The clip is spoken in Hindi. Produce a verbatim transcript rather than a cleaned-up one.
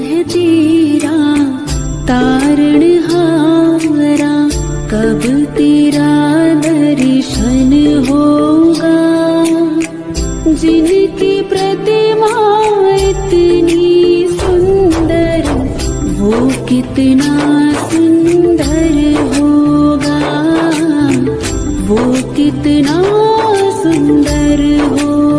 है तेरा तारणहारा, कब तेरा दर्शन होगा। जिनकी प्रतिमा इतनी सुंदर, वो कितना सुंदर होगा, वो कितना सुंदर होगा।